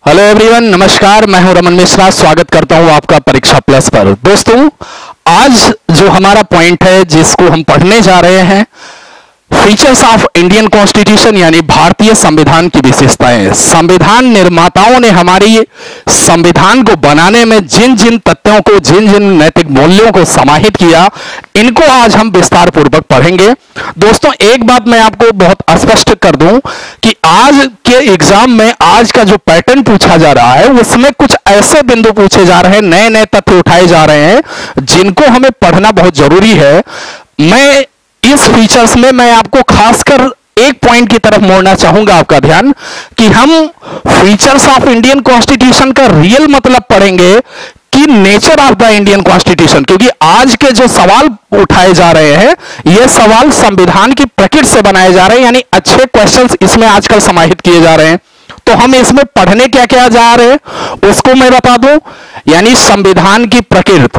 Hello everyone, नमस्कार। मैं हूं रमन मिश्रा। स्वागत करता हूं आपका परीक्षा प्लस पर। दोस्तों, आज जो हमारा पॉइंट है जिसको हम पढ़ने जा रहे हैं, फीचर्स ऑफ इंडियन कॉन्स्टिट्यूशन यानी भारतीय संविधान की विशेषताएं। संविधान निर्माताओं ने हमारी संविधान को बनाने में जिन जिन तथ्यों को, जिन जिन नैतिक मूल्यों को समाहित किया, इनको आज हम विस्तार पूर्वक पढ़ेंगे। दोस्तों, एक बात मैं आपको बहुत स्पष्ट कर दूं कि आज के एग्जाम में आज का जो पैटर्न पूछा जा रहा है उसमें कुछ ऐसे बिंदु पूछे जा रहे हैं, नए नए तथ्य उठाए जा रहे हैं जिनको हमें पढ़ना बहुत जरूरी है। मैं इस फीचर्स में मैं आपको खासकर एक पॉइंट की तरफ मोड़ना चाहूंगा आपका ध्यान, कि हम फीचर्स ऑफ इंडियन कॉन्स्टिट्यूशन का रियल मतलब पढ़ेंगे कि nature of the Indian constitution. क्योंकि आज के जो सवाल उठाए जा रहे हैं ये सवाल संविधान की प्रकृति से बनाए जा रहे हैं, यानी अच्छे क्वेश्चंस इसमें आजकल समाहित किए जा रहे हैं। तो हम इसमें पढ़ने क्या क्या जा रहे हैं उसको मैं बता दूं। यानी संविधान की प्रकृति,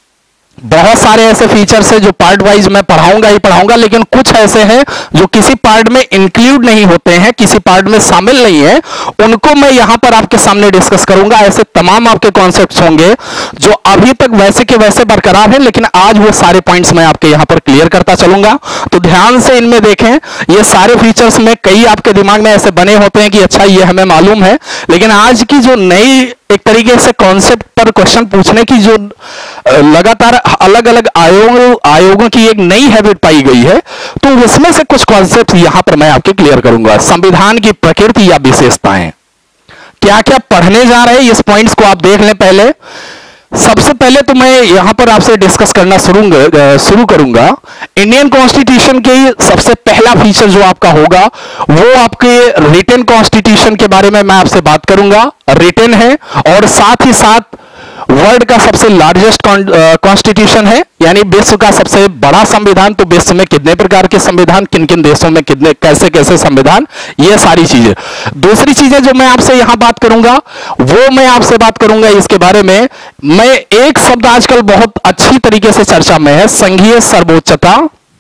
बहुत सारे ऐसे फीचर्स हैं जो पार्ट वाइज मैं पढ़ाऊंगा ही पढ़ाऊंगा, लेकिन कुछ ऐसे हैं जो किसी पार्ट में इंक्लूड नहीं होते हैं, किसी पार्ट में शामिल नहीं है, उनको मैं यहां पर आपके सामने डिस्कस करूंगा। ऐसे तमाम आपके कॉन्सेप्ट्स होंगे जो अभी तक वैसे के वैसे बरकरार हैं, लेकिन आज वो सारे पॉइंट्स मैं आपके यहां पर क्लियर करता चलूंगा। तो ध्यान से इनमें देखें। ये सारे फीचर्स में कई आपके दिमाग में ऐसे बने होते हैं कि अच्छा ये हमें मालूम है, लेकिन आज की जो नई एक तरीके से कॉन्सेप्ट पर क्वेश्चन पूछने की जो लगातार अलग अलग आयोगों की एक नई हैबिट पाई गई है, तो उसमें से कुछ कॉन्सेप्ट यहां पर मैं आपके क्लियर करूंगा। संविधान की प्रकृति या विशेषताएं, क्या क्या पढ़ने जा रहे हैं इस पॉइंट्स को आप देख लें। पहले सबसे पहले तो मैं यहां पर आपसे डिस्कस करना शुरू करूंगा। इंडियन कॉन्स्टिट्यूशन के सबसे पहला फीचर जो आपका होगा वो आपके रिटन कॉन्स्टिट्यूशन के बारे में मैं आपसे बात करूंगा। रिटन है और साथ ही साथ वर्ल्ड का सबसे लार्जेस्ट कॉन्स्टिट्यूशन है, यानी विश्व का सबसे बड़ा संविधान। तो विश्व में कितने प्रकार के संविधान, किन किन देशों में कितने कैसे कैसे संविधान, ये सारी चीजें। दूसरी चीजें जो मैं आपसे यहां बात करूंगा वो मैं आपसे बात करूंगा इसके बारे में। मैं एक शब्द आजकल बहुत अच्छी तरीके से चर्चा में है, संघीय सर्वोच्चता,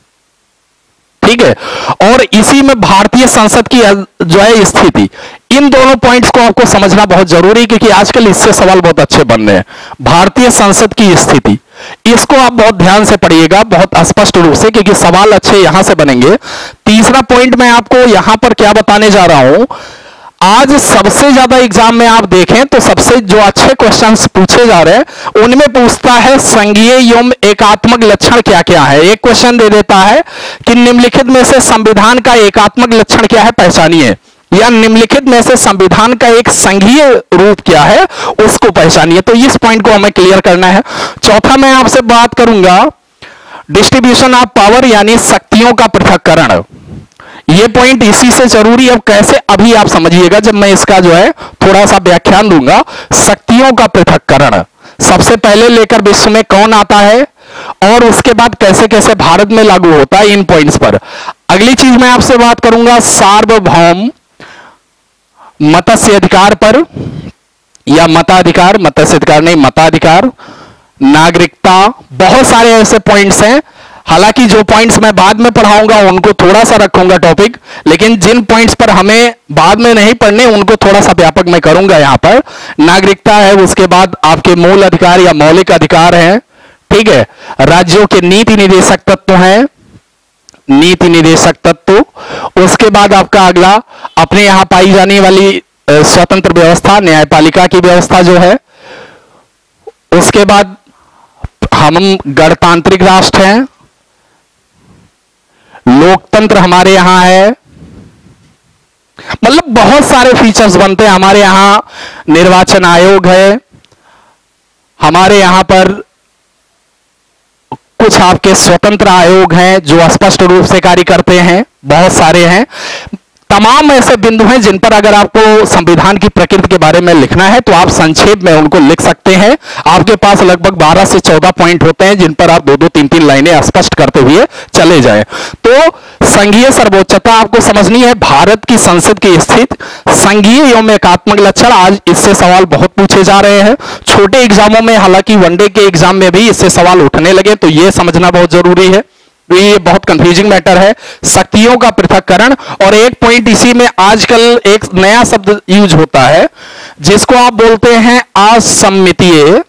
ठीक है, और इसी में भारतीय संसद की जो है स्थिति। इन दोनों पॉइंट्स को आपको समझना बहुत जरूरी है, क्योंकि आजकल इससे सवाल बहुत अच्छे बन रहे हैं। भारतीय संसद की स्थिति, इसको आप बहुत ध्यान से पढ़िएगा, बहुत स्पष्ट रूप से, क्योंकि सवाल अच्छे यहां से बनेंगे। तीसरा पॉइंट मैं आपको यहां पर क्या बताने जा रहा हूं, आज सबसे ज्यादा एग्जाम में आप देखें तो सबसे जो अच्छे क्वेश्चंस पूछे जा रहे हैं उनमें पूछता है संघीय एवं एकात्मक लक्षण क्या क्या है। एक क्वेश्चन दे देता है कि निम्नलिखित में से संविधान का एकात्मक लक्षण क्या है, पहचानिए, या निम्नलिखित में से संविधान का एक संघीय रूप क्या है उसको पहचानिए। तो इस पॉइंट को हमें क्लियर करना है। चौथा मैं आपसे बात करूंगा डिस्ट्रीब्यूशन ऑफ पावर, यानी शक्तियों का पृथक्करण। ये पॉइंट इसी से जरूरी है, कैसे अभी आप समझिएगा जब मैं इसका जो है थोड़ा सा व्याख्यान दूंगा। शक्तियों का पृथक्करण, सबसे पहले लेकर विश्व में कौन आता है और उसके बाद कैसे कैसे भारत में लागू होता है, इन पॉइंट्स पर। अगली चीज मैं आपसे बात करूंगा सार्वभौम मत्स्य अधिकार पर, या मताधिकार, मत्स्य अधिकार नहीं, मताधिकार, नागरिकता। बहुत सारे ऐसे पॉइंट्स हैं, हालांकि जो पॉइंट्स मैं बाद में पढ़ाऊंगा उनको थोड़ा सा रखूंगा टॉपिक, लेकिन जिन पॉइंट्स पर हमें बाद में नहीं पढ़ने उनको थोड़ा सा व्यापक मैं करूंगा। यहां पर नागरिकता है, उसके बाद आपके मूल अधिकार या मौलिक अधिकार हैं, ठीक है, राज्यों के नीति निदेशक तत्व हैं, नीति निदेशक तत्व। उसके बाद आपका अगला अपने यहां पाई जाने वाली स्वतंत्र व्यवस्था, न्यायपालिका की व्यवस्था जो है। उसके बाद हम गणतांत्रिक राष्ट्र हैं, लोकतंत्र हमारे यहां है, मतलब बहुत सारे फीचर्स बनते हैं। हमारे यहां निर्वाचन आयोग है, हमारे यहां पर कुछ आपके स्वतंत्र आयोग हैं जो स्पष्ट रूप से कार्य करते हैं, बहुत सारे हैं। तमाम ऐसे बिंदु हैं जिन पर अगर आपको संविधान की प्रकृति के बारे में लिखना है तो आप संक्षेप में उनको लिख सकते हैं। आपके पास लगभग 12 से 14 पॉइंट होते हैं जिन पर आप 2-2, 3-3 लाइनें स्पष्ट करते हुए चले जाएं। तो संघीय सर्वोच्चता आपको समझनी है, भारत की संसद की स्थिति, संघीय एवं एकात्मक लक्षण। आज इससे सवाल बहुत पूछे जा रहे हैं छोटे एग्जामों में, हालांकि वनडे के एग्जाम में भी इससे सवाल उठने लगे, तो यह समझना बहुत जरूरी है। ये बहुत कंफ्यूजिंग मैटर है, शक्तियों का पृथक्करण। और एक पॉइंट इसी में आजकल एक नया शब्द यूज होता है जिसको आप बोलते हैं असम्मितीय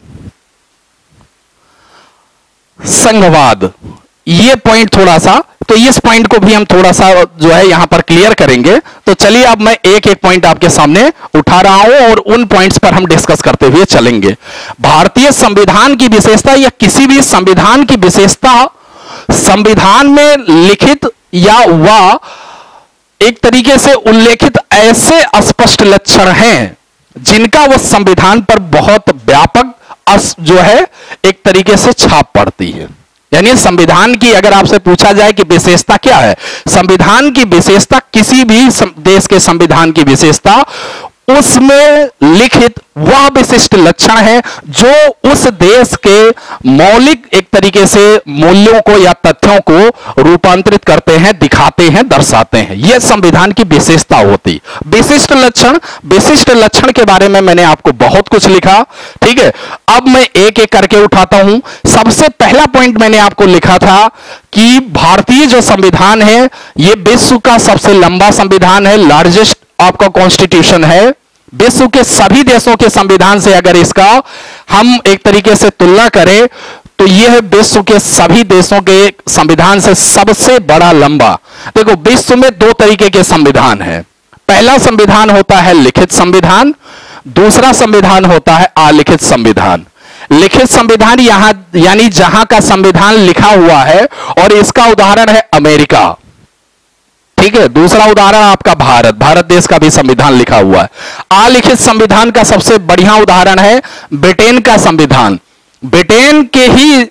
संघवाद। ये पॉइंट थोड़ा सा, तो इस पॉइंट को भी हम थोड़ा सा जो है यहां पर क्लियर करेंगे। तो चलिए अब मैं एक एक पॉइंट आपके सामने उठा रहा हूं और उन पॉइंट्स पर हम डिस्कस करते हुए चलेंगे। भारतीय संविधान की विशेषता या किसी भी संविधान की विशेषता संविधान में लिखित या वह एक तरीके से उल्लेखित ऐसे स्पष्ट लक्षण हैं जिनका वह संविधान पर बहुत व्यापक जो है एक तरीके से छाप पड़ती है। यानी संविधान की अगर आपसे पूछा जाए कि विशेषता क्या है, संविधान की विशेषता किसी भी देश के संविधान की विशेषता उसमें लिखित वह विशिष्ट लक्षण है जो उस देश के मौलिक एक तरीके से मूल्यों को या तथ्यों को रूपांतरित करते हैं, दिखाते हैं, दर्शाते हैं। यह संविधान की विशेषता होती। विशिष्ट लक्षण के बारे में मैंने आपको बहुत कुछ लिखा, ठीक है। अब मैं एक एक करके उठाता हूं। सबसे पहला पॉइंट मैंने आपको लिखा था कि भारतीय जो संविधान है यह विश्व का सबसे लंबा संविधान है, लार्जेस्ट आपका कॉन्स्टिट्यूशन है। विश्व के सभी देशों के संविधान से अगर इसका हम एक तरीके से तुलना करें तो यह विश्व के सभी देशों के संविधान से सबसे बड़ा लंबा। देखो, विश्व में दो तरीके के संविधान है। पहला संविधान होता है लिखित संविधान, दूसरा संविधान होता है अलिखित संविधान। लिखित संविधान यहां यानी जहां का संविधान लिखा हुआ है, और इसका उदाहरण है अमेरिका, ठीक है। दूसरा उदाहरण आपका भारत देश का भी संविधान लिखा हुआ है। अलिखित संविधान का सबसे बढ़िया उदाहरण है ब्रिटेन का संविधान। ब्रिटेन के ही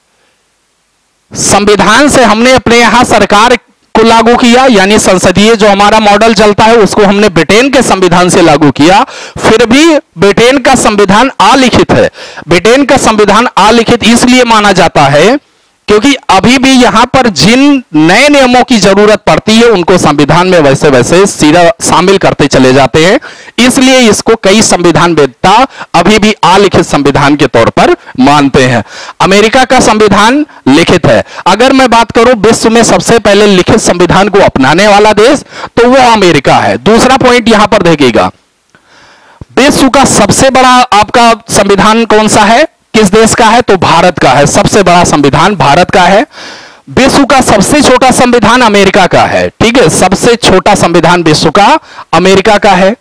संविधान से हमने अपने यहां सरकार को लागू किया, यानी संसदीय जो हमारा मॉडल चलता है उसको हमने ब्रिटेन के संविधान से लागू किया। फिर भी ब्रिटेन का संविधान अलिखित है। ब्रिटेन का संविधान अलिखित इसलिए माना जाता है क्योंकि अभी भी यहां पर जिन नए नियमों की जरूरत पड़ती है उनको संविधान में वैसे वैसे सीधा शामिल करते चले जाते हैं। इसलिए इसको कई संविधानवेत्ता अभी भी अलिखित संविधान के तौर पर मानते हैं। अमेरिका का संविधान लिखित है। अगर मैं बात करूं विश्व में सबसे पहले लिखित संविधान को अपनाने वाला देश तो वो अमेरिका है। दूसरा पॉइंट यहां पर देखिएगा, विश्व का सबसे बड़ा आपका संविधान कौन सा है, किस देश का है, तो भारत का है। सबसे बड़ा संविधान भारत का है। विश्व का सबसे छोटा संविधान अमेरिका का है, ठीक है। सबसे छोटा संविधान विश्व का अमेरिका का है।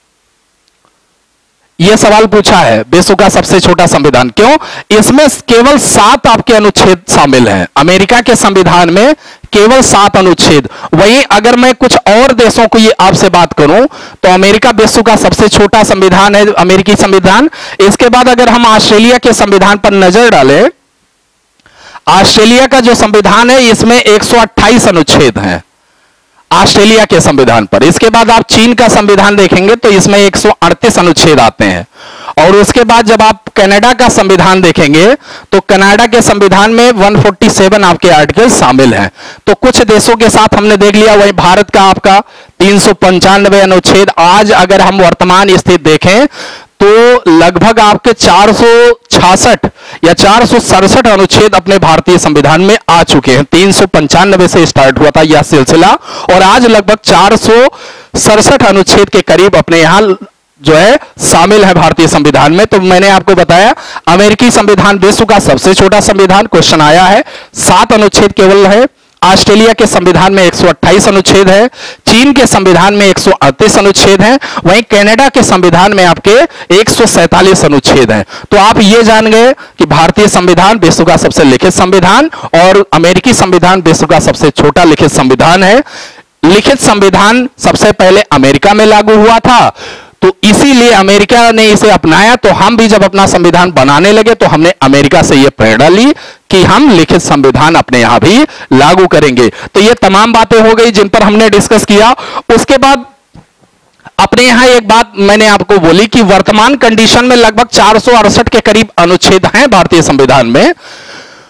यह सवाल पूछा है, विश्व का सबसे छोटा संविधान क्यों? इसमें केवल 7 आपके अनुच्छेद शामिल हैं। अमेरिका के संविधान में केवल 7 अनुच्छेद। वहीं अगर मैं कुछ और देशों को ये आपसे बात करूं तो अमेरिका विश्व का सबसे छोटा संविधान है, अमेरिकी संविधान। इसके बाद अगर हम ऑस्ट्रेलिया के संविधान पर नजर डालें, ऑस्ट्रेलिया का जो संविधान है इसमें 128 अनुच्छेद हैं ऑस्ट्रेलिया के संविधान पर। इसके बाद आप चीन का संविधान देखेंगे तो इसमें 138 अनुच्छेद आते हैं। और उसके बाद जब आप कनाडा का संविधान देखेंगे तो कनाडा के संविधान में 147 आपके आर्टिकल शामिल हैं। तो कुछ देशों के साथ हमने देख लिया। वही भारत का आपका 395 अनुच्छेद। आज अगर हम वर्तमान स्थिति देखें तो लगभग आपके 466 या 467 अनुच्छेद अपने भारतीय संविधान में आ चुके हैं। 395 से स्टार्ट हुआ था यह सिलसिला और आज लगभग 467 अनुच्छेद के करीब अपने यहां जो है शामिल है भारतीय संविधान में। तो मैंने आपको बताया अमेरिकी संविधान विश्व का सबसे छोटा संविधान, क्वेश्चन आया है, 7 अनुच्छेद केवल है। ऑस्ट्रेलिया के संविधान में 128 अनुच्छेद है। चीन के संविधान में 138 अनुच्छेद हैं। वहीं कनाडा के संविधान में आपके 147 अनुच्छेद हैं। तो आप ये जान गए कि भारतीय संविधान विश्व का सबसे लिखित संविधान और अमेरिकी संविधान विश्व का सबसे छोटा लिखित संविधान है। लिखित संविधान सबसे पहले अमेरिका में लागू हुआ था तो इसीलिए अमेरिका ने इसे अपनाया। तो हम भी जब अपना संविधान बनाने लगे तो हमने अमेरिका से यह प्रेरणा ली कि हम लिखित संविधान अपने यहां भी लागू करेंगे। तो ये तमाम बातें हो गई जिन पर हमने डिस्कस किया। उसके बाद अपने यहां एक बात मैंने आपको बोली कि वर्तमान कंडीशन में लगभग 468 के करीब अनुच्छेद हैं भारतीय संविधान में।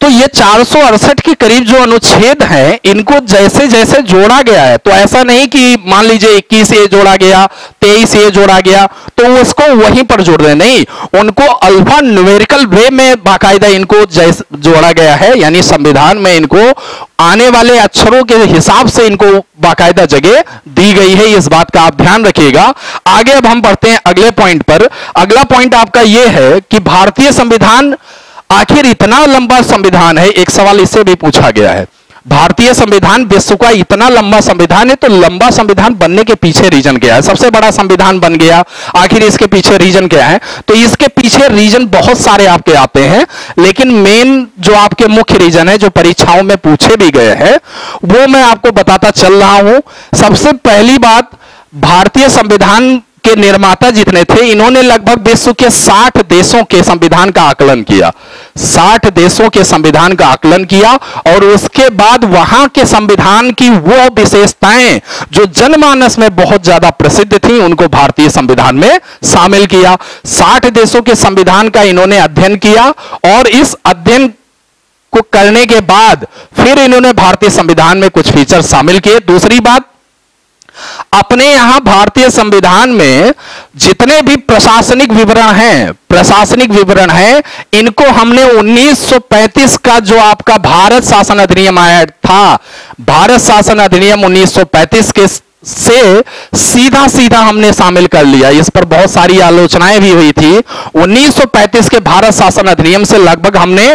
तो ये 468 के करीब जो अनुच्छेद हैं, इनको जैसे जैसे जोड़ा गया है, तो ऐसा नहीं कि मान लीजिए 21 ए जोड़ा गया, 23 ए जोड़ा गया तो उसको वहीं पर जोड़ दें, नहीं, उनको अल्फा न्यूमेरिकल वे में बाकायदा इनको जोड़ा गया है, यानी संविधान में इनको आने वाले अक्षरों के हिसाब से इनको बाकायदा जगह दी गई है। इस बात का आप ध्यान रखिएगा। आगे अब हम बढ़ते हैं अगले पॉइंट पर। अगला पॉइंट आपका यह है कि भारतीय संविधान आखिर इतना लंबा संविधान है, एक सवाल इससे भी पूछा गया है, भारतीय संविधान विश्व का इतना लंबा संविधान है, तो लंबा संविधान बनने के पीछे रीजन क्या है? सबसे बड़ा संविधान बन गया, आखिर इसके पीछे रीजन क्या है? तो इसके पीछे रीजन बहुत सारे आपके आते हैं, लेकिन मेन जो आपके मुख्य रीजन है, जो परीक्षाओं में पूछे भी गए हैं, वो मैं आपको बताता चल रहा हूं। सबसे पहली बात, भारतीय संविधान के निर्माता जितने थे, इन्होंने लगभग विश्व के 60 देशों के संविधान का आकलन किया, 60 देशों के संविधान का आकलन किया, और उसके बाद वहां के संविधान की वो विशेषताएं जो जनमानस में बहुत ज्यादा प्रसिद्ध थी, उनको भारतीय संविधान में शामिल किया। 60 देशों के संविधान का इन्होंने अध्ययन किया, और इस अध्ययन को करने के बाद फिर इन्होंने भारतीय संविधान में कुछ फीचर शामिल किए। दूसरी बात, अपने यहां भारतीय संविधान में जितने भी प्रशासनिक विवरण हैं, इनको हमने 1935 का जो आपका भारत शासन अधिनियम आया था, भारत शासन अधिनियम 1935 के से सीधा सीधा हमने शामिल कर लिया। इस पर बहुत सारी आलोचनाएं भी हुई थी। 1935 के भारत शासन अधिनियम से लगभग हमने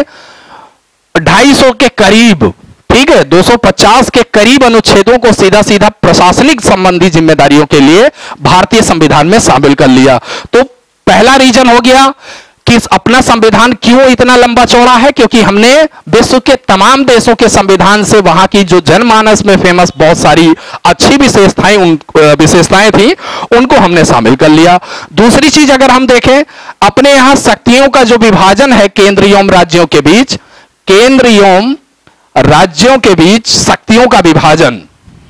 250 के करीब, ठीक है, 250 के करीब अनुच्छेदों को सीधा सीधा प्रशासनिक संबंधी जिम्मेदारियों के लिए भारतीय संविधान में शामिल कर लिया। तो पहला रीजन हो गया कि अपना संविधान क्यों इतना लंबा चौड़ा है, क्योंकि हमने विश्व के तमाम देशों के संविधान से वहां की जो जनमानस में फेमस बहुत सारी अच्छी विशेषताएं थी, उनको हमने शामिल कर लिया। दूसरी चीज अगर हम देखें, अपने यहां शक्तियों का जो विभाजन है केंद्र एवं राज्यों के बीच, केंद्र एवं राज्यों के बीच शक्तियों का विभाजन,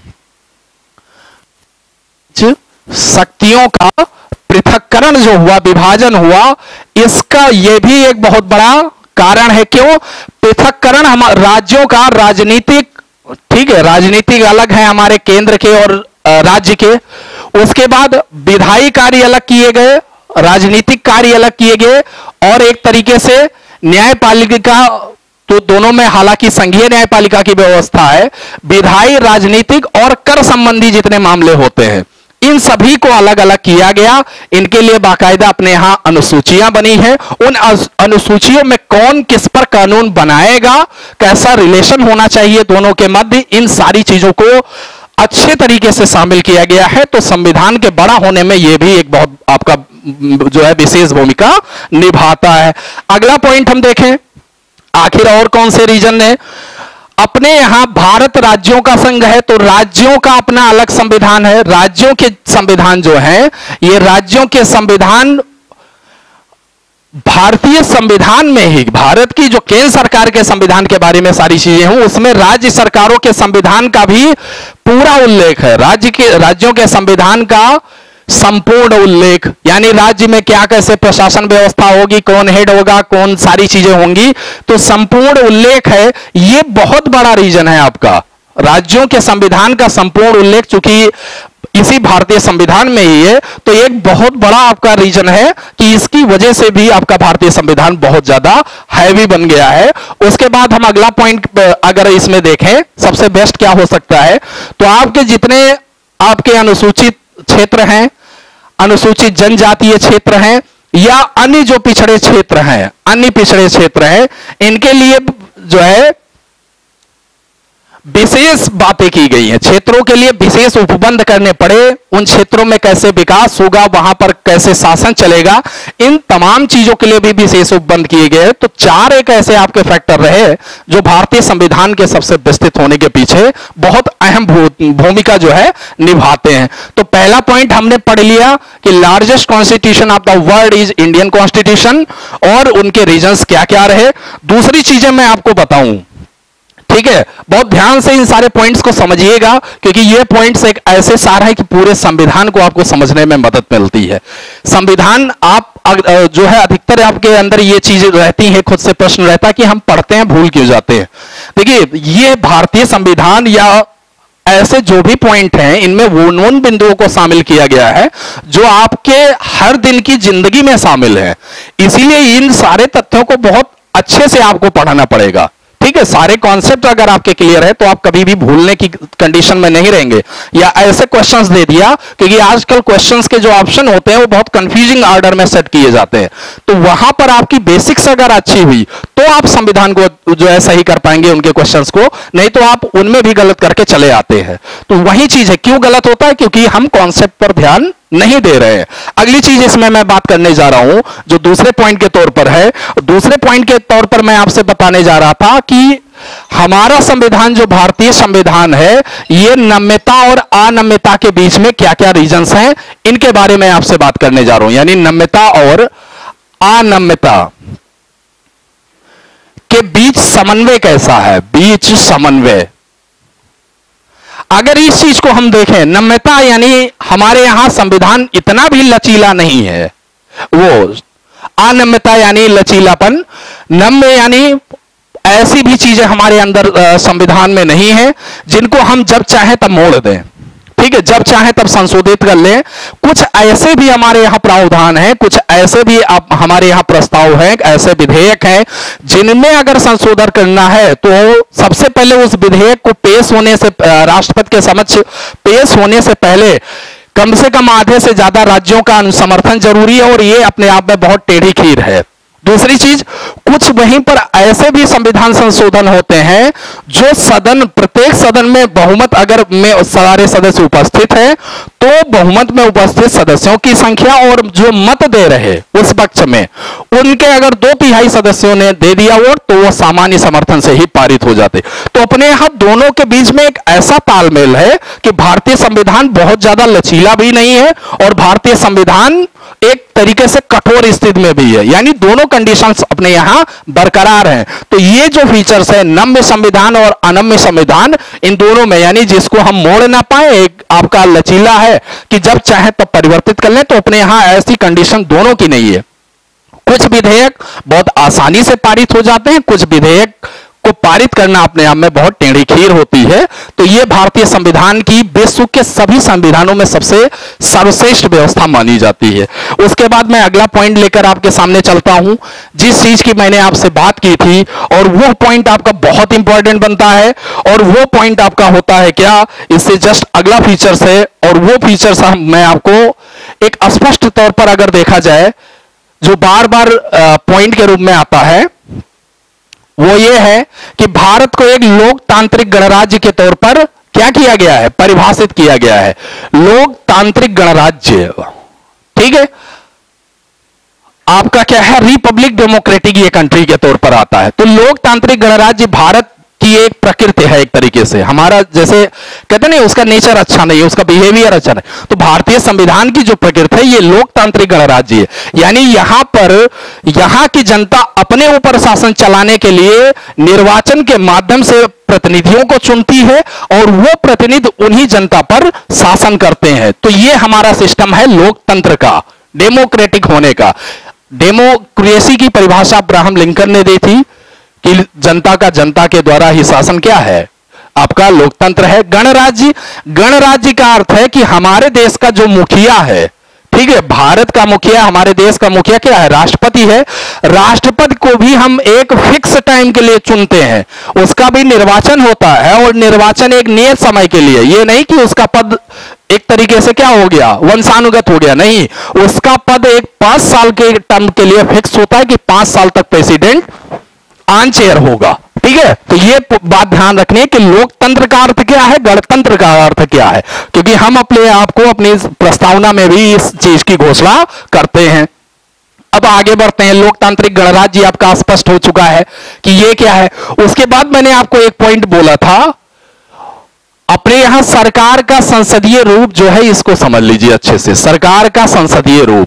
शक्तियों का पृथक्करण जो हुआ, विभाजन हुआ, इसका यह भी एक बहुत बड़ा कारण है। क्यों पृथक्करण? हम राज्यों का राजनीतिक, ठीक है, राजनीतिक अलग है हमारे केंद्र के और राज्य के, उसके बाद विधायी कार्य अलग किए गए, राजनीतिक कार्य अलग किए गए, और एक तरीके से न्यायपालिका, तो दोनों में हालांकि संघीय न्यायपालिका की व्यवस्था है, विधायी, राजनीतिक और कर संबंधी जितने मामले होते हैं, इन सभी को अलग अलग किया गया। इनके लिए बाकायदा अपने यहां अनुसूचियां बनी हैं। उन अनुसूचियों में कौन किस पर कानून बनाएगा, कैसा रिलेशन होना चाहिए दोनों के मध्य, इन सारी चीजों को अच्छे तरीके से शामिल किया गया है। तो संविधान के बड़ा होने में यह भी एक बहुत आपका जो है विशेष भूमिका निभाता है। अगला पॉइंट हम देखें, आखिर और कौन से रीजन ने, अपने यहां भारत राज्यों का संघ है, तो राज्यों का अपना अलग संविधान है। राज्यों के संविधान जो है, ये राज्यों के संविधान भारतीय संविधान में ही, भारत की जो केंद्र सरकार के संविधान के बारे में सारी चीजें हूं, उसमें राज्य सरकारों के संविधान का भी पूरा उल्लेख है। राज्यों के संविधान का संपूर्ण उल्लेख, यानी राज्य में क्या कैसे प्रशासन व्यवस्था होगी, कौन हेड होगा, कौन सारी चीजें होंगी, तो संपूर्ण उल्लेख है। यह बहुत बड़ा रीजन है आपका, राज्यों के संविधान का संपूर्ण उल्लेख, चूंकि इसी भारतीय संविधान में ही है, तो एक बहुत बड़ा आपका रीजन है कि इसकी वजह से भी आपका भारतीय संविधान बहुत ज्यादा हैवी बन गया है। उसके बाद हम अगला पॉइंट अगर इसमें देखें, सबसे बेस्ट क्या हो सकता है, तो आपके जितने आपके अनुसूचित क्षेत्र हैं, अनुसूचित जनजातीय क्षेत्र हैं, या अन्य जो पिछड़े क्षेत्र हैं, अन्य पिछड़े क्षेत्र हैं, इनके लिए जो है विशेष बातें की गई हैं। क्षेत्रों के लिए विशेष उपबंध करने पड़े, उन क्षेत्रों में कैसे विकास होगा, वहां पर कैसे शासन चलेगा, इन तमाम चीजों के लिए भी विशेष उपबंध किए गए। तो चार एक ऐसे आपके फैक्टर रहे जो भारतीय संविधान के सबसे विस्तृत होने के पीछे बहुत अहम भूमिका जो है निभाते हैं। तो पहला पॉइंट हमने पढ़ लिया कि largest constitution of the world is Indian constitution, और उनके रीजंस क्या क्या रहे। दूसरी चीजें मैं आपको बताऊं, ठीक है, बहुत ध्यान से इन सारे पॉइंट्स को समझिएगा, क्योंकि ये पॉइंट्स एक ऐसे सार है कि पूरे संविधान को आपको समझने में मदद मिलती है। संविधान आप जो है अधिकतर आपके अंदर ये चीजें रहती हैं, खुद से प्रश्न रहता है कि हम पढ़ते हैं भूल क्यों जाते हैं। देखिए, ये भारतीय संविधान या ऐसे जो भी पॉइंट हैं, इनमें वो उन बिंदुओं को शामिल किया गया है जो आपके हर दिन की जिंदगी में शामिल है। इसीलिए इन सारे तथ्यों को बहुत अच्छे से आपको पढ़ना पड़ेगा। ठीक है, सारे कॉन्सेप्ट अगर आपके क्लियर है तो आप कभी भी भूलने की कंडीशन में नहीं रहेंगे। या ऐसे क्वेश्चंस दे दिया, क्योंकि आजकल क्वेश्चंस के जो ऑप्शन होते हैं वो बहुत कंफ्यूजिंग ऑर्डर में सेट किए जाते हैं, तो वहां पर आपकी बेसिक्स अगर अच्छी हुई तो आप संविधान को जो है सही कर पाएंगे उनके क्वेश्चंस को, नहीं तो आप उनमें भी गलत करके चले आते हैं। तो वही चीज है, क्यों गलत होता है? क्योंकि हम कॉन्सेप्ट पर ध्यान नहीं दे रहे हैं। अगली चीज इसमें मैं बात करने जा रहा हूं जो दूसरे पॉइंट के तौर पर है। दूसरे पॉइंट के तौर पर मैं आपसे बताने जा रहा था कि हमारा संविधान जो भारतीय संविधान है, ये नम्यता और अनम्यता के बीच में क्या क्या रीजंस हैं, इनके बारे में आपसे बात करने जा रहा हूं। यानी नम्यता और अनम्यता के बीच समन्वय कैसा है, बीच समन्वय। अगर इस चीज को हम देखें, नम्यता यानी हमारे यहां संविधान इतना भी लचीला नहीं है, वो अनम्यता यानी लचीलापन, नम्य यानी ऐसी भी चीजें हमारे अंदर संविधान में नहीं है जिनको हम जब चाहें तब मोड़ दें। ठीक है, जब चाहें तब संशोधित कर लें। कुछ ऐसे भी हमारे यहां प्रावधान हैं, कुछ ऐसे भी हमारे यहां प्रस्ताव हैं, ऐसे विधेयक हैं जिनमें अगर संशोधन करना है तो सबसे पहले उस विधेयक को पेश होने से, राष्ट्रपति के समक्ष पेश होने से पहले कम से कम आधे से ज्यादा राज्यों का समर्थन जरूरी है, और ये अपने आप में बहुत टेढ़ी खीर है। दूसरी चीज, कुछ वहीं पर ऐसे भी संविधान संशोधन होते हैं जो सदन, प्रत्येक सदन में बहुमत अगर में सारे सदस्य उपस्थित हैं तो बहुमत में उपस्थित सदस्यों की संख्या और जो मत दे रहे उस पक्ष में उनके अगर 2/3 सदस्यों ने दे दिया वोट तो वो सामान्य समर्थन से ही पारित हो जाते। तो अपने यहां दोनों के बीच में एक ऐसा तालमेल है कि भारतीय संविधान बहुत ज्यादा लचीला भी नहीं है और भारतीय संविधान एक तरीके से कठोर स्थिति में भी है, यानी दोनों कंडीशंस अपने यहां बरकरार हैं। तो ये जो फीचर्स है नम्य संविधान और अनम्य संविधान, इन दोनों में यानी जिसको हम मोड़ ना पाए, एक आपका लचीला है कि जब चाहे तब परिवर्तित कर लें, तो अपने यहां ऐसी कंडीशन दोनों की नहीं है। कुछ विधेयक बहुत आसानी से पारित हो जाते हैं, कुछ विधेयक को पारित करना अपने आप में बहुत टेढ़ी खीर होती है। तो यह भारतीय संविधान की विश्व के सभी संविधानों में सबसे सर्वश्रेष्ठ व्यवस्था मानी जाती है। उसके बाद मैं अगला पॉइंट लेकर आपके सामने चलता हूं, जिस चीज की मैंने आपसे बात की थी, और वो पॉइंट आपका बहुत इंपॉर्टेंट बनता है। और वो पॉइंट आपका होता है क्या, इससे जस्ट अगला फीचर्स है, और वो फीचर्स मैं आपको एक स्पष्ट तौर पर अगर देखा जाए जो बार बार पॉइंट के रूप में आता है, वो ये है कि भारत को एक लोकतांत्रिक गणराज्य के तौर पर क्या किया गया है, परिभाषित किया गया है, लोकतांत्रिक गणराज्य। ठीक है, आपका क्या है, रिपब्लिक डेमोक्रेटिक ये कंट्री के तौर पर आता है। तो लोकतांत्रिक गणराज्य भारत की एक प्रकृति है, एक तरीके से हमारा जैसे कहते नहीं, उसका नेचर अच्छा नहीं है, उसका बिहेवियर अच्छा नहीं। तो भारतीय संविधान की जो प्रकृति है ये लोकतांत्रिक गणराज्य है, यानी यहां पर यहां की जनता अपने ऊपर शासन चलाने के लिए निर्वाचन के माध्यम से प्रतिनिधियों को चुनती है और वो प्रतिनिधि उन्हीं जनता पर शासन करते हैं। तो ये हमारा सिस्टम है लोकतंत्र का, डेमोक्रेटिक होने का। डेमोक्रेसी की परिभाषा अब्राहम लिंकन ने दी थी कि जनता का जनता के द्वारा ही शासन क्या है, आपका लोकतंत्र है। गणराज्य, गणराज्य का अर्थ है कि हमारे देश का जो मुखिया है, ठीक है, भारत का मुखिया, हमारे देश का मुखिया क्या है, राष्ट्रपति है। राष्ट्रपति को भी हम एक फिक्स टाइम के लिए चुनते हैं, उसका भी निर्वाचन होता है, और निर्वाचन एक नियत समय के लिए। ये नहीं कि उसका पद एक तरीके से क्या हो गया, वंशानुगत हो गया, नहीं, उसका पद एक 5 साल के टर्म के लिए फिक्स होता है कि 5 साल तक प्रेसिडेंट ऑन चेयर होगा। ठीक है, तो ये बात ध्यान रखनी है कि लोकतंत्र का अर्थ क्या है, गणतंत्र का अर्थ क्या है, क्योंकि हम अपने आप को अपनी प्रस्तावना में भी इस चीज की घोषणा करते हैं। अब आगे बढ़ते हैं, लोकतांत्रिक गणराज्य आपका स्पष्ट हो चुका है कि ये क्या है। उसके बाद मैंने आपको एक पॉइंट बोला था, अपने यहां सरकार का संसदीय रूप जो है, इसको समझ लीजिए अच्छे से, सरकार का संसदीय रूप।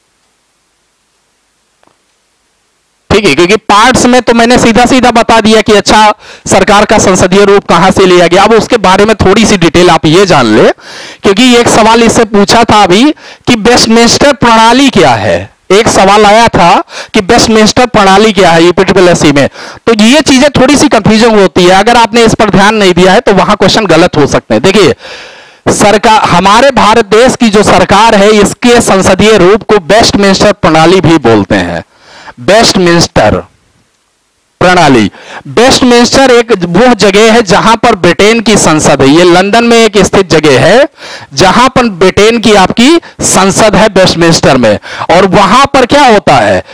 ठीक है, क्योंकि पार्ट्स में तो मैंने सीधा सीधा बता दिया कि अच्छा सरकार का संसदीय रूप कहां से लिया गया। अब उसके बारे में थोड़ी सी डिटेल आप ये जान ले, क्योंकि एक सवाल इससे पूछा था अभी कि वेस्टमिंस्टर प्रणाली क्या है। एक सवाल आया था कि वेस्टमिंस्टर प्रणाली क्या है यूपीट्रिपल में, तो ये चीजें थोड़ी सी कंफ्यूजन होती है। अगर आपने इस पर ध्यान नहीं दिया है तो वहां क्वेश्चन गलत हो सकते हैं। देखिए, सरकार, हमारे भारत देश की जो सरकार है, इसके संसदीय रूप को वेस्टमिंस्टर प्रणाली भी बोलते हैं। वेस्टमिंस्टर प्रणाली, वेस्टमिंस्टर एक वो जगह है जहां पर ब्रिटेन की संसद है। ये लंदन में एक स्थित जगह है जहां पर ब्रिटेन की आपकी संसद है वेस्टमिंस्टर में। और वहां पर क्या होता है,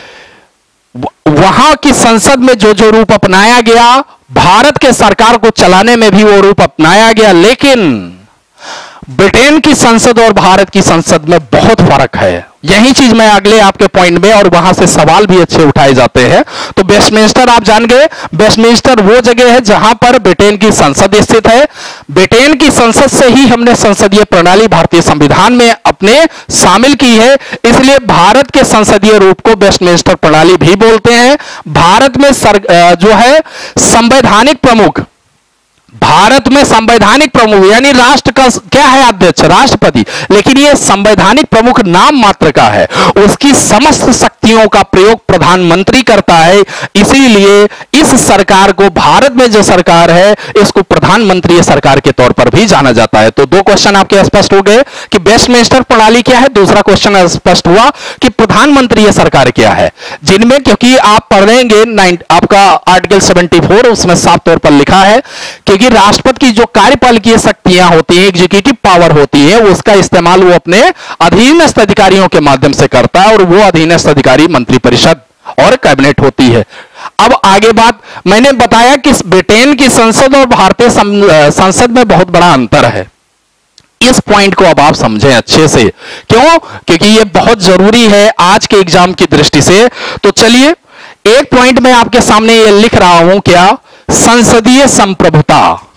वहां की संसद में जो जो रूप अपनाया गया, भारत के सरकार को चलाने में भी वो रूप अपनाया गया। लेकिन ब्रिटेन की संसद और भारत की संसद में बहुत फर्क है। यही चीज मैं अगले आपके पॉइंट में, और वहां से सवाल भी अच्छे उठाए जाते हैं। तो वेस्टमिंस्टर आप जान गए, वेस्टमिंस्टर वो जगह है जहां पर ब्रिटेन की संसद स्थित है। ब्रिटेन की संसद से ही हमने संसदीय प्रणाली भारतीय संविधान में अपने शामिल की है, इसलिए भारत के संसदीय रूप को वेस्टमिंस्टर प्रणाली भी बोलते हैं। भारत में जो है संवैधानिक प्रमुख, भारत में संवैधानिक प्रमुख यानी राष्ट्र का क्या है, अध्यक्ष, राष्ट्रपति, लेकिन यह संवैधानिक प्रमुख नाम मात्र का है। उसकी समस्त शक्तियों का प्रयोग प्रधानमंत्री करता है। इसीलिए इस सरकार को, भारत में जो सरकार है, इसको प्रधानमंत्री सरकार के तौर पर भी जाना जाता है। तो दो क्वेश्चन आपके स्पष्ट हो गए कि वेस्टमिंस्टर प्रणाली क्या है। दूसरा क्वेश्चन स्पष्ट हुआ कि प्रधानमंत्री सरकार क्या है, जिनमें क्योंकि आप पढ़ेंगे आपका आर्टिकल 74, उसमें साफ तौर पर लिखा है क्योंकि राष्ट्रपति की जो कार्यपालिकीय शक्तियां होती हैं, एग्जीक्यूटिव पावर होती है, उसका इस्तेमाल वो अपने अधीनस्थ अधिकारियों के माध्यम से करता है, और वो अधीनस्थ अधिकारी मंत्रिपरिषद और कैबिनेट होती है। अब आगे बात, मैंने बताया कि ब्रिटेन की संसद और भारतीय संसद में बहुत बड़ा अंतर है। इस पॉइंट को अब आप समझें अच्छे से, क्यों, क्योंकि ये बहुत जरूरी है आज के एग्जाम की दृष्टि से। तो चलिए, एक पॉइंट मैं आपके सामने ये लिख रहा हूं, क्या, संसदीय संप्रभुता।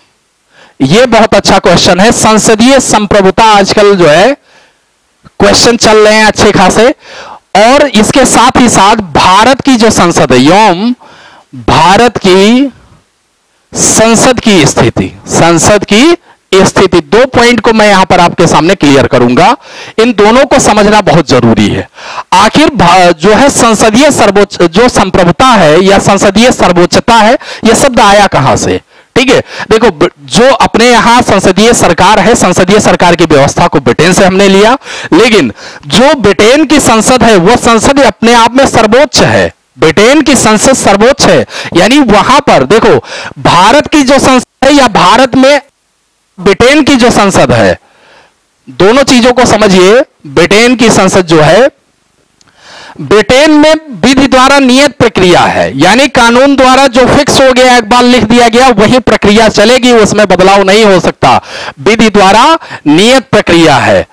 यह बहुत अच्छा क्वेश्चन है। संसदीय संप्रभुता आजकल जो है क्वेश्चन चल रहे हैं अच्छे खासे, और इसके साथ ही साथ भारत की जो संसद है, यौम भारत की संसद की स्थिति, संसद की स्थिति, दो पॉइंट को मैं यहां पर आपके सामने क्लियर करूंगा। इन दोनों को समझना बहुत जरूरी है। आखिर जो है संसदीय सर्वोच्च, जो संप्रभुता है या संसदीय सर्वोच्चता है, यह शब्द आया कहां से, ठीक है। देखो, जो अपने यहां संसदीय सरकार है, संसदीय सरकार की व्यवस्था को ब्रिटेन से हमने लिया, लेकिन जो ब्रिटेन की संसद है, वह संसद अपने आप में सर्वोच्च है। ब्रिटेन की संसद सर्वोच्च है, यानी वहां पर देखो, भारत की जो संसद है या भारत में ब्रिटेन की जो संसद है, दोनों चीजों को समझिए। ब्रिटेन की संसद जो है, ब्रिटेन में विधि द्वारा नियत प्रक्रिया है, यानी कानून द्वारा जो फिक्स हो गया, एक बार लिख दिया गया, वही प्रक्रिया चलेगी, उसमें बदलाव नहीं हो सकता। विधि द्वारा नियत प्रक्रिया है।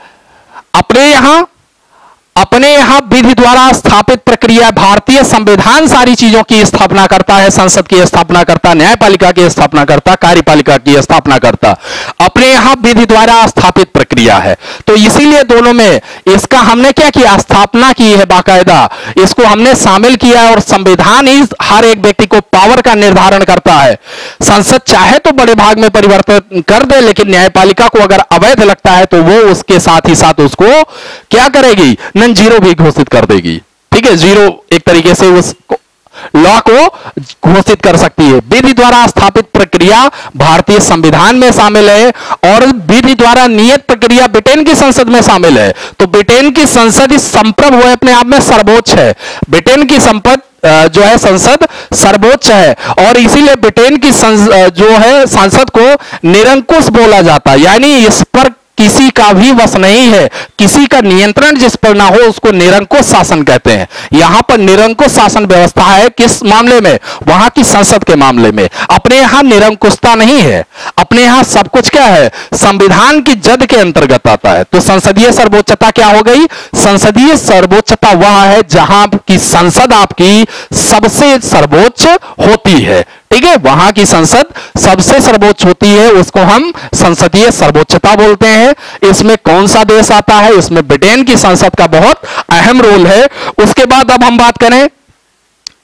अपने यहां विधि द्वारा स्थापित प्रक्रिया, भारतीय संविधान सारी चीजों की स्थापना करता है, संसद की स्थापना करता, न्यायपालिका की स्थापना करता, कार्यपालिका की स्थापना करता। अपने यहां विधि द्वारा स्थापित प्रक्रिया है, तो इसीलिए दोनों में इसका हमने क्या किया, स्थापना की है, बाकायदा इसको हमने शामिल किया है। और संविधान ही हर एक व्यक्ति को पावर का निर्धारण करता है। संसद चाहे तो बड़े भाग में परिवर्तन कर दे, लेकिन न्यायपालिका को अगर अवैध लगता है तो वो उसके साथ ही साथ उसको क्या करेगी, जीरो भी घोषित कर देगी, ठीक है। जीरो एक तरीके से उस लॉ को घोषित कर सकती है। विधि द्वारा स्थापित प्रक्रिया भारतीय संविधान में शामिल है, और विधि द्वारा नियत प्रक्रिया ब्रिटेन की संसद में शामिल है। तो ब्रिटेन की संसद इस संप्रभु है, अपने आप में सर्वोच्च है। ब्रिटेन की संपद जो है संसद सर्वोच्च है, और इसीलिए ब्रिटेन की जो है संसद को निरंकुश बोला जाता है, यानी इस पर किसी का भी वश नहीं है, किसी का नियंत्रण जिस पर ना हो उसको निरंकुश शासन कहते हैं। यहां पर निरंकुश शासन व्यवस्था है, किस मामले में, वहां की संसद के मामले में। अपने यहां निरंकुशता नहीं है, अपने यहां सब कुछ क्या है, संविधान की जद के अंतर्गत आता है। तो संसदीय सर्वोच्चता क्या हो गई, संसदीय सर्वोच्चता वह है जहां की संसद आपकी सबसे सर्वोच्च होती है, ठीक है। वहां की संसद सबसे सर्वोच्च होती है, उसको हम संसदीय सर्वोच्चता बोलते हैं। इसमें कौन सा देश आता है, इसमें ब्रिटेन की संसद का बहुत अहम रोल है। उसके बाद अब हम बात करें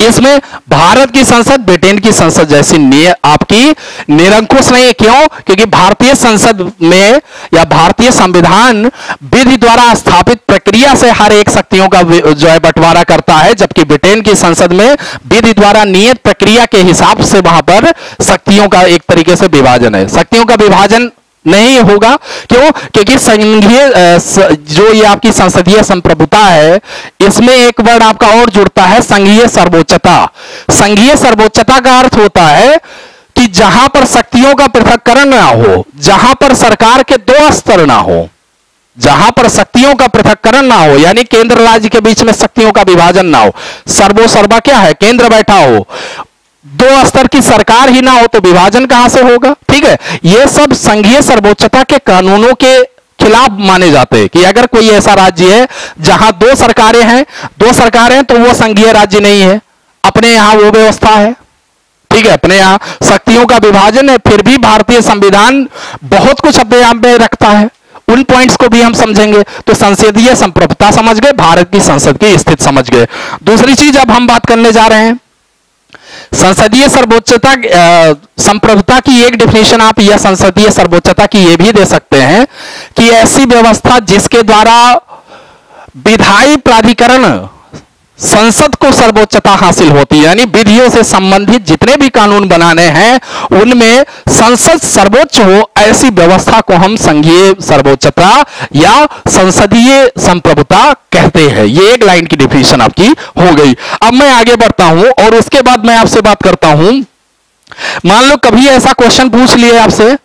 इसमें भारत की संसद ब्रिटेन की संसद जैसी आपकी निरंकुश नहीं है। क्यों? क्योंकि भारतीय संसद में या भारतीय संविधान विधि द्वारा स्थापित प्रक्रिया से हर एक शक्तियों का जो है बंटवारा करता है, जबकि ब्रिटेन की संसद में विधि द्वारा नियत प्रक्रिया के हिसाब से वहां पर शक्तियों का एक तरीके से विभाजन है। शक्तियों का विभाजन नहीं होगा। क्यों? क्योंकि संघीय जो ये आपकी संसदीय संप्रभुता है, इसमें एक वर्ड आपका और जुड़ता है, संघीय सर्वोच्चता। संघीय सर्वोच्चता का अर्थ होता है कि जहां पर शक्तियों का पृथक्करण ना हो, जहां पर सरकार के दो स्तर ना हो, जहां पर शक्तियों का पृथक्करण ना हो, यानी केंद्र राज्य के बीच में शक्तियों का विभाजन ना हो। सर्वो-सर्वा क्या है? केंद्र बैठा हो, दो स्तर की सरकार ही ना हो तो विभाजन कहां से होगा? ठीक है, यह सब संघीय सर्वोच्चता के कानूनों के खिलाफ माने जाते हैं कि अगर कोई ऐसा राज्य है जहां दो सरकारें तो वो संघीय राज्य नहीं है, अपने यहां वो व्यवस्था है। ठीक है, अपने यहां शक्तियों का विभाजन है, फिर भी भारतीय संविधान बहुत कुछ अपने आप में रखता है। उन पॉइंट्स को भी हम समझेंगे। तो संसदीय संप्रभुता समझ गए, भारत की संसद की स्थिति समझ गए। दूसरी चीज अब हम बात करने जा रहे हैं संसदीय सर्वोच्चता संप्रभुता की। एक डिफिनेशन आप या संसदीय सर्वोच्चता की ये भी दे सकते हैं कि ऐसी व्यवस्था जिसके द्वारा विधायी प्राधिकरण संसद को सर्वोच्चता हासिल होती है, यानी विधियों से संबंधित जितने भी कानून बनाने हैं उनमें संसद सर्वोच्च हो, ऐसी व्यवस्था को हम संघीय सर्वोच्चता या संसदीय संप्रभुता कहते हैं। ये एक लाइन की डिफिनेशन आपकी हो गई। अब मैं आगे बढ़ता हूं और उसके बाद मैं आपसे बात करता हूं, मान लो कभी ऐसा क्वेश्चन पूछ लिए आपसे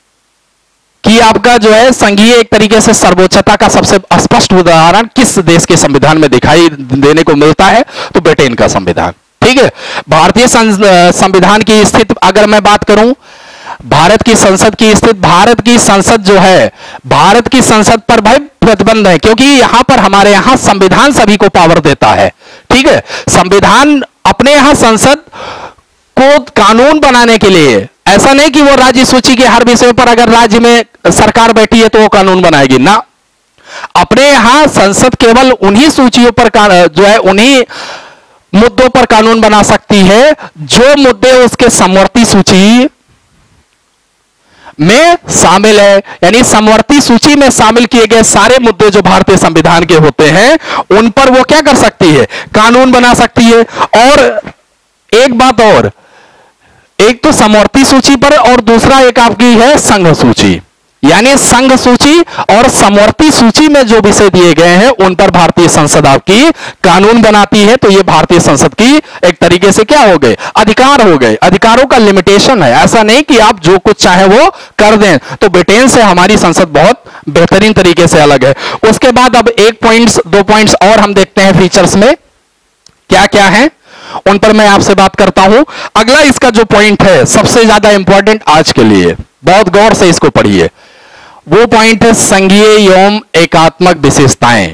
कि आपका जो है संघीय एक तरीके से सर्वोच्चता का सबसे स्पष्ट उदाहरण किस देश के संविधान में दिखाई देने को मिलता है? तो ब्रिटेन का संविधान। ठीक है, भारतीय संविधान की स्थिति अगर मैं बात करूं, भारत की संसद की स्थिति, भारत की संसद जो है, भारत की संसद पर भाई प्रतिबंध है, क्योंकि यहां पर हमारे यहां संविधान सभी को पावर देता है। ठीक है, संविधान अपने यहां संसद को कानून बनाने के लिए, ऐसा नहीं कि वो राज्य सूची के हर विषय पर अगर राज्य में सरकार बैठी है तो वो कानून बनाएगी ना, अपने यहां संसद केवल उन्हीं सूचियों पर जो है उन्हीं मुद्दों पर कानून बना सकती है जो मुद्दे उसके समवर्ती सूची में शामिल है। यानी समवर्ती सूची में शामिल किए गए सारे मुद्दे जो भारतीय संविधान के होते हैं उन पर वो क्या कर सकती है? कानून बना सकती है। और एक बात और, एक तो समवर्ती सूची पर और दूसरा एक आपकी है संघ सूची। यानी संघ सूची और समवर्ती सूची में जो विषय दिए गए हैं उन पर भारतीय संसद आपकी कानून बनाती है। तो ये भारतीय संसद की एक तरीके से क्या हो गए? अधिकार हो गए। अधिकारों का लिमिटेशन है, ऐसा नहीं कि आप जो कुछ चाहे वो कर दें। तो ब्रिटेन से हमारी संसद बहुत बेहतरीन तरीके से अलग है। उसके बाद अब दो पॉइंट्स और हम देखते हैं फीचर्स में क्या क्या है, उन पर मैं आपसे बात करता हूं। अगला इसका जो पॉइंट है सबसे ज्यादा इंपॉर्टेंट आज के लिए, बहुत गौर से इसको पढ़िए, वो पॉइंट है संघीय एवं एकात्मक विशेषताएं।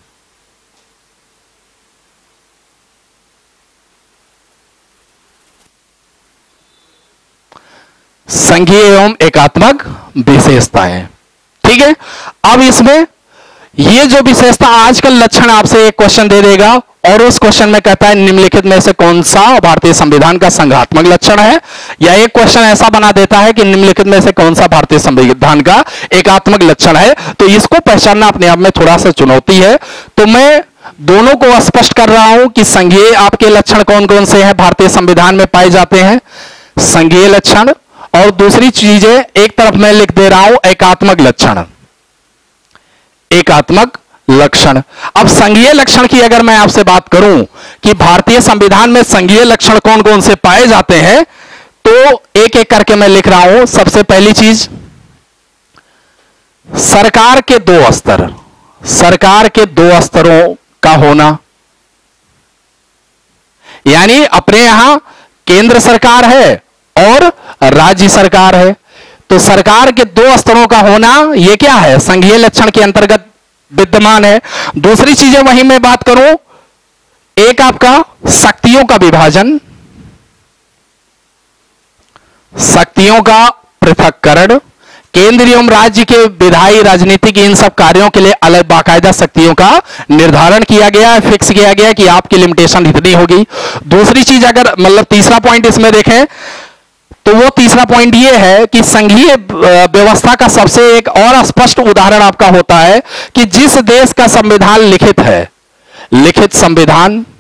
संघीय एवं एकात्मक विशेषताएं। ठीक है, अब इसमें ये जो विशेषता, आजकल लक्षण आपसे एक क्वेश्चन दे देगा और उस क्वेश्चन में कहता है निम्नलिखित में से कौन सा भारतीय संविधान का संघात्मक लक्षण है, या एक क्वेश्चन ऐसा बना देता है कि निम्नलिखित में से कौन सा भारतीय संविधान का एकात्मक लक्षण है। तो इसको पहचानना अपने आप में थोड़ा सा चुनौती है। तो मैं दोनों को स्पष्ट कर रहा हूं कि संघीय आपके लक्षण कौन कौन से हैं भारतीय संविधान में पाए जाते हैं, संघीय लक्षण, और दूसरी चीजें एक तरफ मैं लिख दे रहा हूं एकात्मक लक्षण। एकात्मक लक्षण। अब संघीय लक्षण की अगर मैं आपसे बात करूं कि भारतीय संविधान में संघीय लक्षण कौन कौन से पाए जाते हैं, तो एक एक करके मैं लिख रहा हूं। सबसे पहली चीज, सरकार के दो स्तर, सरकार के दो स्तरों का होना। यानी अपने यहां केंद्र सरकार है और राज्य सरकार है, तो सरकार के दो स्तरों का होना यह क्या है? संघीय लक्षण के अंतर्गत विद्यमान है। दूसरी चीजें वहीं मैं बात करूं, एक आपका शक्तियों का विभाजन, शक्तियों का पृथक्करण, केंद्र एवं राज्य के विधायी राजनीतिक इन सब कार्यों के लिए अलग बाकायदा शक्तियों का निर्धारण किया गया है, फिक्स किया गया है कि आपकी लिमिटेशन इतनी होगी। दूसरी चीज अगर मतलब तीसरा पॉइंट इसमें देखें तो वो तीसरा पॉइंट ये है कि संघीय व्यवस्था का सबसे एक और स्पष्ट उदाहरण आपका होता है कि जिस देश का संविधान लिखित है, लिखित संविधान